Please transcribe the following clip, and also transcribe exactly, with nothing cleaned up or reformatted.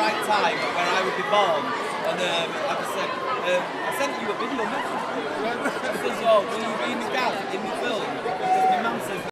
right time where I would be born. And um, I just said, um, I sent you a video message. I said, oh, will you